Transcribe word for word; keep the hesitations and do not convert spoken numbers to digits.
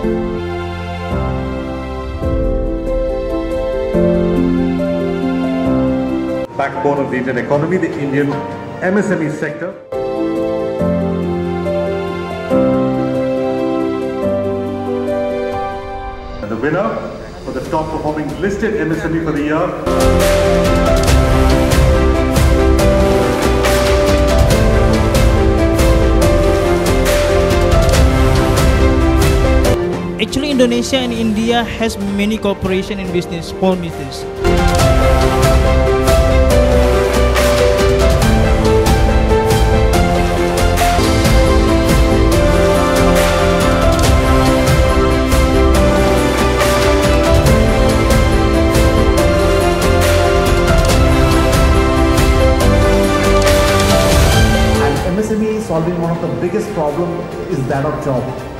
Backbone of the Indian economy, the Indian M S M E sector. And the winner for the top performing listed M S M E for the year. Actually, Indonesia and India has many cooperation in business, small business. M S M E solving one of the biggest problems is that of job.